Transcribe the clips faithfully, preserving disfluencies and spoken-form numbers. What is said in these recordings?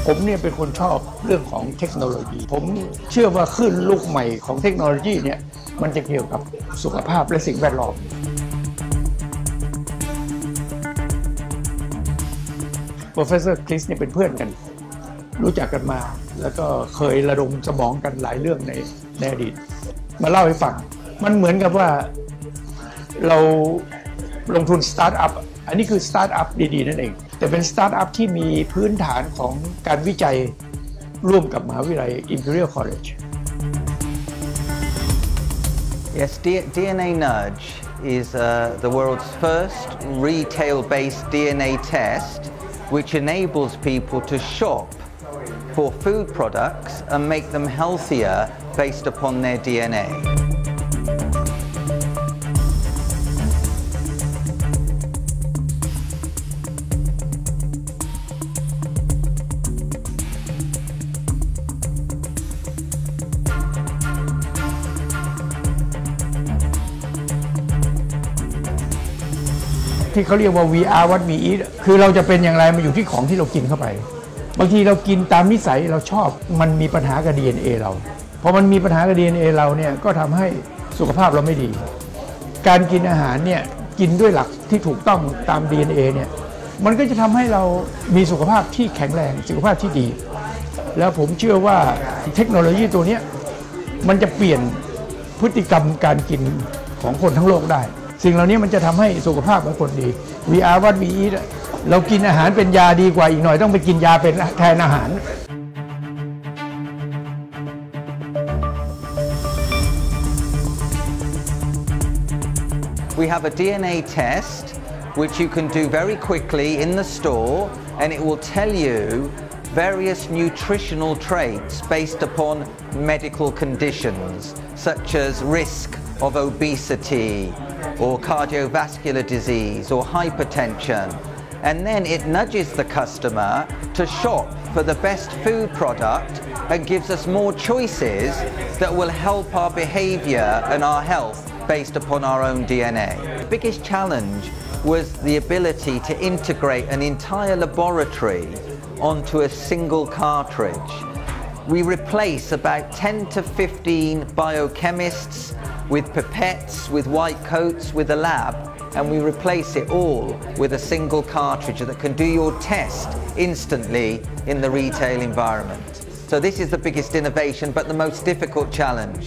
ผมเนี่ยเป็นคนชอบเรื่องของเทคโนโลยีผมเชื่อว่าคลื่นลูกใหม่ของเทคโนโลยีเนี่ยมันจะเกี่ยวกับสุขภาพและสิ่งแวดล้อมProfessor Chris เนี่ยเป็นเพื่อนกันรู้จักกันมาแล้วก็เคยระดมสมองกันหลายเรื่องในในอดีตมาเล่าให้ฟังมันเหมือนกับว่าเราลงทุนสตาร์ทอัพอันนี้คือสตาร์ทอัพดีๆนั่นเองแต่เป็นสตาร์ทอัพที่มีพื้นฐานของการวิจัยร่วมกับมหาวิทยาลัย Imperial College Yes, D N A Nudge is uh, the world's first retail-based D N A test which enables people to shop for food products and make them healthier based upon their D N A. ที่เขาเรียกว่า วี อาร์ what we eat คือเราจะเป็นอย่างไรมันอยู่ที่ของที่เรากินเข้าไปบางทีเรากินตามนิสัยเราชอบมันมีปัญหากับ ดี เอ็น เอ เราพอมันมีปัญหากับ ดี เอ็น เอ เราเนี่ยก็ทำให้สุขภาพเราไม่ดีการกินอาหารเนี่ยกินด้วยหลักที่ถูกต้องตาม ดี เอ็น เอ เนี่ยมันก็จะทำให้เรามีสุขภาพที่แข็งแรงสุขภาพที่ดีแล้วผมเชื่อว่าเทคโนโลยีตัวนี้มันจะเปลี่ยนพฤติกรรมการกินของคนทั้งโลกได้สิ่งเหล่านี้มันจะทำให้สุขภาพของคนดี วี อาร์ what we eat เรากินอาหารเป็นยาดีกว่าอีกหน่อยต้องไปกินยาเป็นแทนอาหาร We have a D N A test which you can do very quickly in the store and it will tell you various nutritional traits based upon medical conditions such as risk of obesity or cardiovascular disease or hypertension and then it nudges the customer to shop for the best food product and gives us more choices that will help our behavior and our health based upon our own D N A. The biggest challenge was the ability to integrate an entire laboratory onto a single cartridge. We replace about ten to fifteen biochemists with pipettes, with white coats, with a lab, and we replace it all with a single cartridge that can do your test instantly in the retail environment. So this is the biggest innovation, but the most difficult challenge.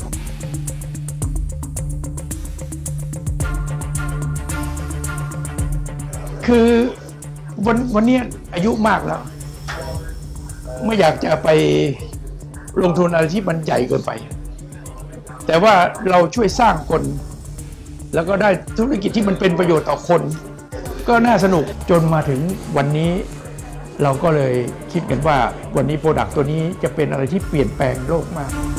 คือวันวันนี้อายุมากแล้วไม่อยากจะไปลงทุนอะไรที่มันใหญ่เกินไปแต่ว่าเราช่วยสร้างคนแล้วก็ได้ธุรกิจที่มันเป็นประโยชน์ต่อคนก็น่าสนุกจนมาถึงวันนี้เราก็เลยคิดกันว่าวันนี้โปรดักต์ตัวนี้จะเป็นอะไรที่เปลี่ยนแปลงโลกมาก